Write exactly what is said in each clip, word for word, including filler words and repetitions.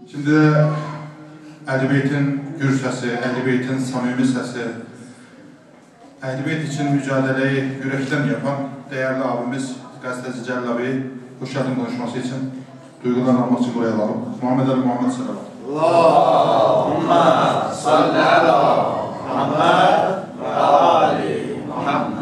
Şimdi de Əhl-i gür səsi, Əhl-i samimi səsi, Əhl-i için mücadeleyi yürekten yapan değerli abimiz gazeteci Cəlil abi bu şəhrin konuşması için duygularını almak için buraya alalım. Muhammed Ali Muhammed Sallallahu. Allahümme salli ala Muhammed ve ali Muhammed.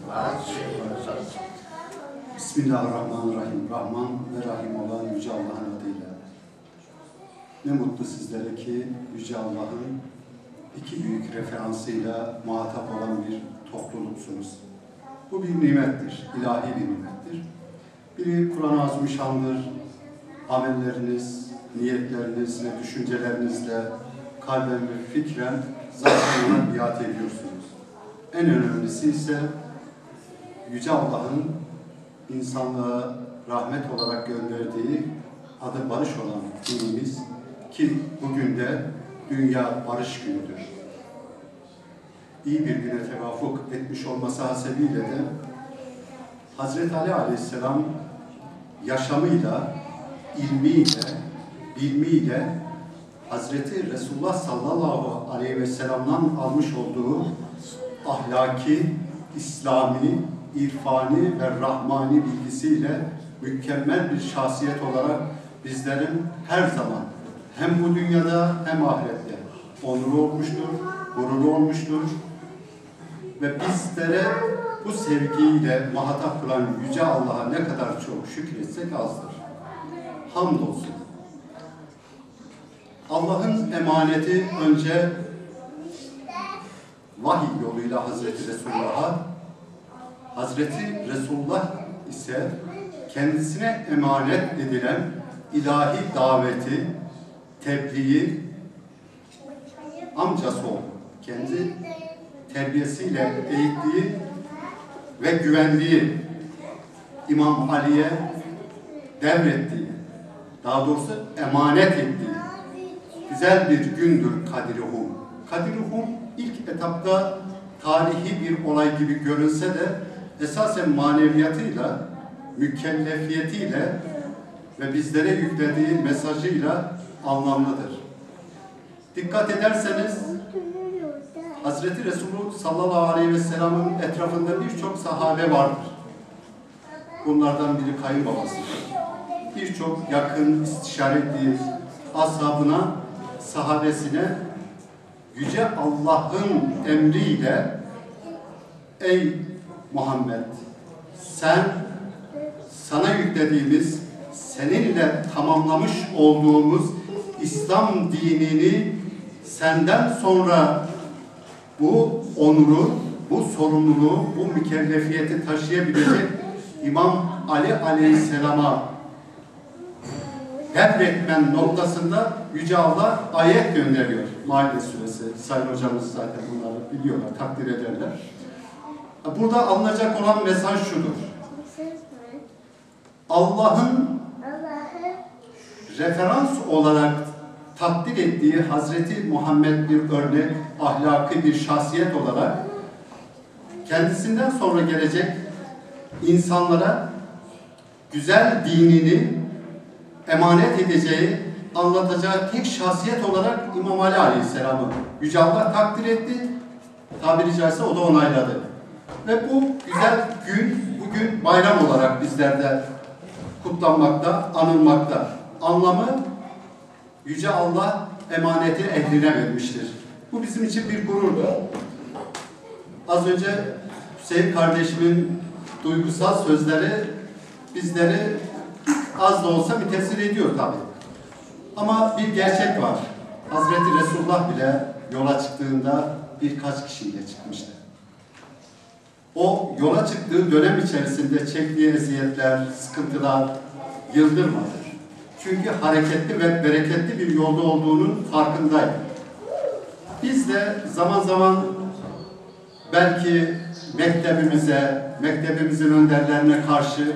Bismillahirrahmanirrahim. Rahman ve Rahim olan Yüce Allah'ın adıyla. Ne mutlu sizlere ki Yüce Allah'ın iki büyük referansıyla muhatap olan bir topluluksunuz. Bu bir nimettir, ilahi bir nimettir. Biri Kur'an-ı Azimüşşan'dır, amelleriniz, niyetleriniz ve düşüncelerinizle kalben ve fikren zaten ona biat ediyorsunuz. En önemlisi ise Yüce Allah'ın insanlığa rahmet olarak gönderdiği adı barış olan dinimiz ki bugün de Dünya Barış Günü'dür. İyi bir güne tevafuk etmiş olması hasebiyle de Hazreti Ali Aleyhisselam yaşamıyla, ilmiyle, bilmiyle Hazreti Resulullah sallallahu aleyhi ve sellem'den almış olduğu ahlaki, İslami, irfani ve rahmani bilgisiyle mükemmel bir şahsiyet olarak bizlerin her zaman hem bu dünyada hem ahirette onuru olmuştur, gururu olmuştur ve bizlere bu sevgiyle muhatap kılan Yüce Allah'a ne kadar çok şükretsek azdır. Hamdolsun. Allah'ın emaneti önce vahiy yoluyla Hazreti Resulullah'a, Hazreti Resulullah ise kendisine emanet edilen ilahi daveti, tebliği amcası oldu. Kendi terbiyesiyle eğittiği ve güvendiği İmam Ali'ye devrettiği, daha doğrusu emanet ettiği güzel bir gündür Kadir-i-Hum. Kadir-i-Hum ilk etapta tarihi bir olay gibi görünse de esasen maneviyatıyla, mükellefiyetiyle ve bizlere yüklediği mesajıyla anlamlıdır. Dikkat ederseniz Hazreti Resulü sallallahu aleyhi ve sellem'in etrafında birçok sahabe vardır. Bunlardan biri kayınbabasıdır. Birçok yakın istişare ettiği ashabına, sahabesine Yüce Allah'ın emriyle ey Muhammed, sen sana yüklediğimiz, seninle tamamlamış olduğumuz İslam dinini senden sonra bu onuru, bu sorumluluğu, bu mükellefiyeti taşıyabilecek İmam Ali Aleyhisselam'a devretmen noktasında Yüce Allah ayet gönderiyor. Maide suresi. Sayın hocamız zaten bunları biliyorlar, takdir ederler. Burada alınacak olan mesaj şudur. Allah'ın referans olarak takdir ettiği Hazreti Muhammed bir örnek, ahlaki bir şahsiyet olarak kendisinden sonra gelecek insanlara güzel dinini emanet edeceği, anlatacağı tek şahsiyet olarak İmam Ali Aleyhisselam'ı Yüce Allah takdir etti. Tabiri caizse o da onayladı. Ve bu güzel gün, bugün bayram olarak bizlerde kutlanmakta, anılmakta. Anlamı Yüce Allah emaneti ehline vermiştir. Bu bizim için bir gururdur. Az önce Hüseyin kardeşimin duygusal sözleri bizleri az da olsa mütesir ediyor tabii. Ama bir gerçek var. Hazreti Resulullah bile yola çıktığında birkaç kişiyle çıkmıştı. O yola çıktığı dönem içerisinde çektiği eziyetler, sıkıntılar yıldırmadı. Çünkü hareketli ve bereketli bir yolda olduğunun farkındaydı. Biz de zaman zaman belki mektebimize, mektebimizin önderlerine karşı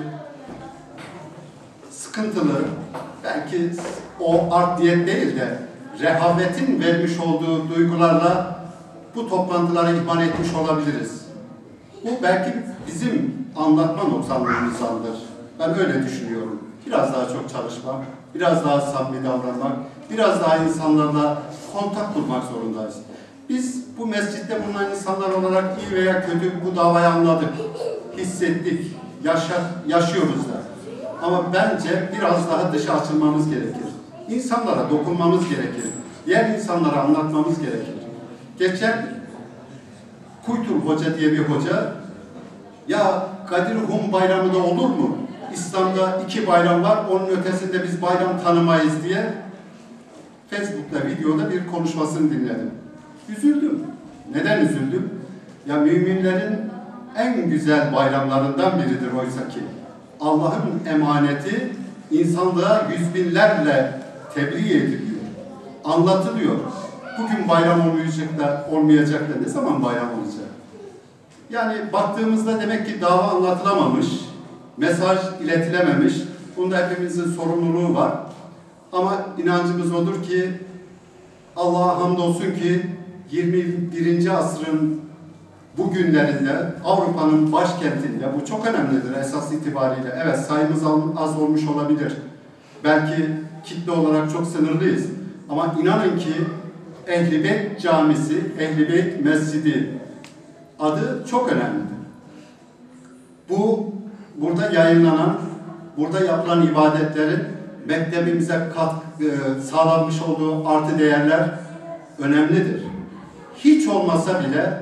sıkıntılı, belki o art diyet değil de rehavetin vermiş olduğu duygularla bu toplantıları ihmal etmiş olabiliriz. Bu belki bizim anlatma noksanlığımızdandır. Ben öyle düşünüyorum. Biraz daha çok çalışmak, biraz daha samimi davranmak, Biraz daha insanlarla kontak kurmak zorundayız. Biz bu mescitte bulunan insanlar olarak iyi veya kötü bu davayı anladık, hissettik, yaşa, yaşıyoruz da. Ama bence biraz daha dışa açılmamız gerekir. İnsanlara dokunmamız gerekir. Diğer insanlara anlatmamız gerekir. Geçen Kuytul Hoca diye bir hoca, ya Kadir Hum bayramı da olur mu? İslam'da iki bayram var, onun ötesinde biz bayram tanımayız diye Facebook'ta, videoda bir konuşmasını dinledim. Üzüldüm. Neden üzüldüm? Ya müminlerin en güzel bayramlarından biridir oysa ki. Allah'ın emaneti insanlığa yüz binlerle tebliğ ediliyor, anlatılıyor. Bugün bayram olmayacak da, olmayacak da ne zaman bayram olacak? Yani baktığımızda demek ki dava anlatılamamış, mesaj iletilememiş. Bunda hepimizin sorumluluğu var. Ama inancımız odur ki Allah'a hamdolsun ki yirmi birinci asrın bugünlerinde Avrupa'nın başkentinde, bu çok önemlidir esas itibariyle. Evet, sayımız az olmuş olabilir. Belki kitle olarak çok sınırlıyız. Ama inanın ki Ehl-i Beyt Camisi, Ehl-i Beyt Mescidi adı çok önemlidir. Bu, burada yayınlanan, burada yapılan ibadetlerin mektebimize katkı e, sağlanmış olduğu artı değerler önemlidir. Hiç olmasa bile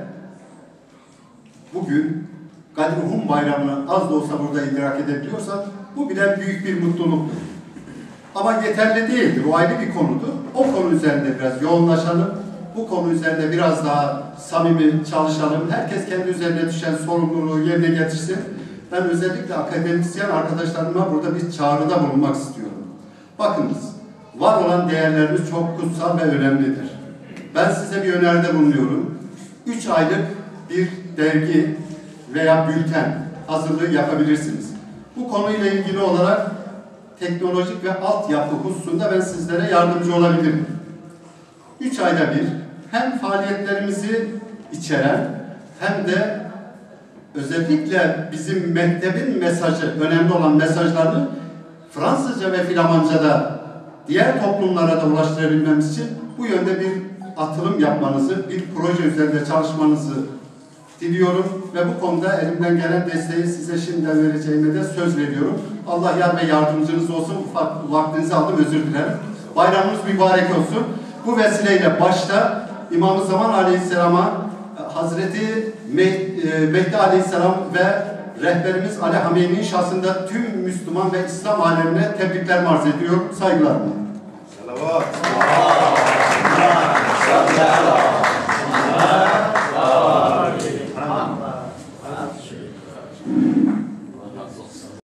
bugün Kadir Hum Bayramı'nı az da olsa burada idrak edebiliyorsak bu bile büyük bir mutluluktur. Ama yeterli değildir. O ayrı bir konudur. O konu üzerinde biraz yoğunlaşalım. Bu konu üzerinde biraz daha samimi çalışalım. Herkes kendi üzerine düşen sorumluluğu yerine getirsin. Ben özellikle akademisyen arkadaşlarıma burada bir çağrıda bulunmak istiyorum. Bakınız, var olan değerlerimiz çok kutsal ve önemlidir. Ben size bir öneride bulunuyorum. Üç aylık bir dergi veya bülten hazırlığı yapabilirsiniz. Bu konuyla ilgili olarak teknolojik ve altyapı hususunda ben sizlere yardımcı olabilirim. Üç ayda bir hem faaliyetlerimizi içeren hem de özellikle bizim mektebin mesajı, önemli olan mesajlarını Fransızca ve Flamanca'da diğer toplumlara da ulaştırabilmemiz için bu yönde bir atılım yapmanızı, bir proje üzerinde çalışmanızı diliyorum ve bu konuda elimden gelen desteği size şimdiden vereceğime de söz veriyorum. Allah yar ve yardımcınız olsun. Ufak vaktinizi aldım, özür dilerim. Bayramınız mübarek olsun. Bu vesileyle başta İmam-ı Zaman Aleyhisselam'a, Hazreti Mehdi Aleyhisselam ve rehberimiz Ali Hameyni'nin şahsında tüm Müslüman ve İslam alemine tebrikler arz ediyorum. Saygılarımla. Salavat.